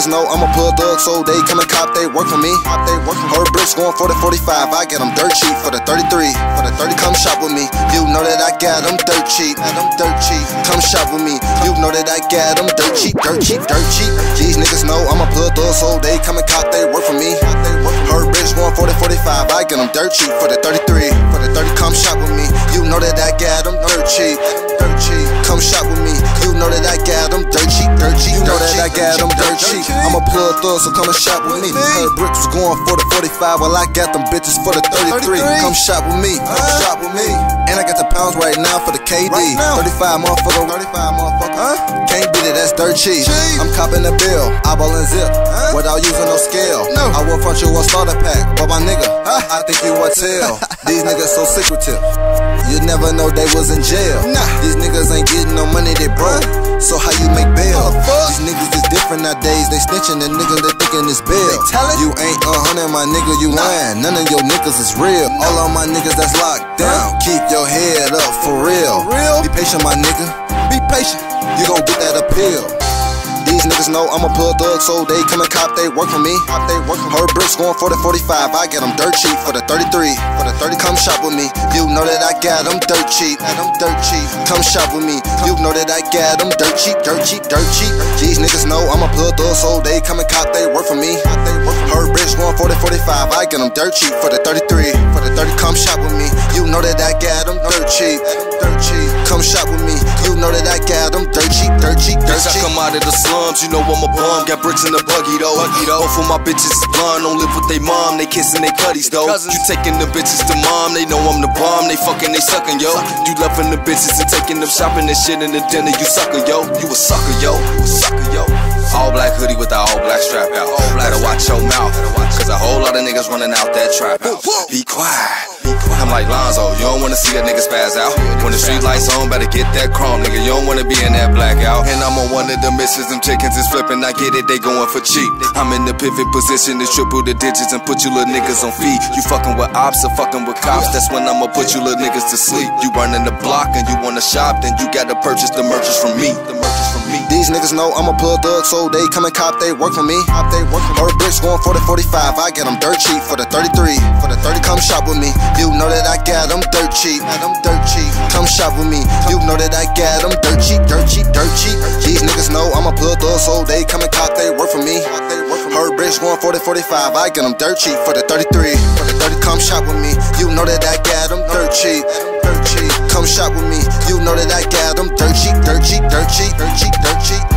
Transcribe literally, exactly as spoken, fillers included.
know I'm a plug thug, so they come and cop, they work for me. Her bricks going forty, forty-five, I get them dirt cheap for the thirty-three. For the thirty, come shop with me. You know that I got them dirt cheap. Them dirt cheap. Come shop with me. You know that I got them dirt cheap, dirt cheap, dirt cheap. These niggas know I'm a plug thug, so they come and cop, they work for me. Her bricks going forty, forty-five, I get them dirt cheap for the thirty-three. For the thirty, come shop with me. You know that I got them dirt cheap. Dirt cheap. Come shop with me. You know that I got them dirt cheap, dirt cheap. You know that I got them dirt cheap. I'm a plug thug, so come and shop with me. Her bricks was going for the forty-five, while I got them bitches for the thirty-three. Come shop with me, come shop with me. And I got the pounds right now for the K D. thirty-five motherfucker, thirty-five motherfucker. Can't beat it, that's dirt cheap. I'm copping the bill, eyeball and zip, without using no scale. I will front you a starter pack, but my nigga, I think you would tell. These niggas so secretive, you never know they was in jail. These niggas ain't getting no money, they broke. So how you make bail? These niggas is different nowadays. They snitching, the niggas they thinking it's bail. You ain't a hundred, my nigga, you lying. None of your niggas is real. All of my niggas that's locked down. Keep your head up for real. Be patient, my nigga. Be patient. You gon' get that appeal. These niggas know I'm a plug thug, so they come and cop, they work for me. Her bricks going forty, forty-five, I get them dirt cheap for the thirty-three. For the thirty, come shop with me. You know that I got them dirt cheap. Them dirt cheap. Come shop with me. You know that I got them dirt cheap, dirt cheap, dirt cheap. These niggas know I'm a plug thug, so they come and cop, they work for me. Her bricks going forty, forty-five, I get them dirt cheap for the thirty-three. For the thirty, come shop with me. You know that I got them dirt cheap. Dirt cheap. Come shop with me. You know that I got them dirt cheap, dirt cheap, dirt cheap. I come out of the slums, you know I'm a bum. Got bricks in the buggy though. Both of my bitches is blonde, don't live with they mom. They kissing they cutties though. You taking the bitches to mom, they know I'm the bomb. They fucking, they sucking yo. You loving the bitches and taking them shopping and shit in the dinner. You sucker yo, you a sucker yo, you a sucker yo. All black hoodie with the all black strap out. Better watch your mouth, cause a whole lot of niggas running out that trap house. Be quiet. I'm like Lonzo, you don't wanna see a nigga spaz out. When the street lights on, better get that chrome, nigga. You don't wanna be in that blackout. And I'm on one of the misses, them chickens is flipping. I get it, they going for cheap. I'm in the pivot position to triple the digits and put you little niggas on feet. You fucking with ops or fucking with cops, that's when I'ma put you little niggas to sleep. You running the block and you wanna shop, then you gotta purchase the merchants from me. The merchants from me. These niggas know I'm a plug thug, so they come and cop, they work for me. Her bricks going forty, forty-five, I get them dirt cheap for the thirty-three. For the thirty, come shop with me. You know that I got them dirt cheap. Them dirt cheap. Come shop with me. You know that I got them dirt cheap, dirt cheap, dirt cheap. These niggas know I'm a plug thug, so they come and cop, they work for me. Her bricks going forty, forty-five, I get them dirt cheap for the thirty-three. For the thirty, come shop with me. You know that I got them dirt cheap. Dirt cheap. Come shop with me. You know that I got them dirt cheap, dirt cheap, dirt cheap, dirt cheap, dirt cheap.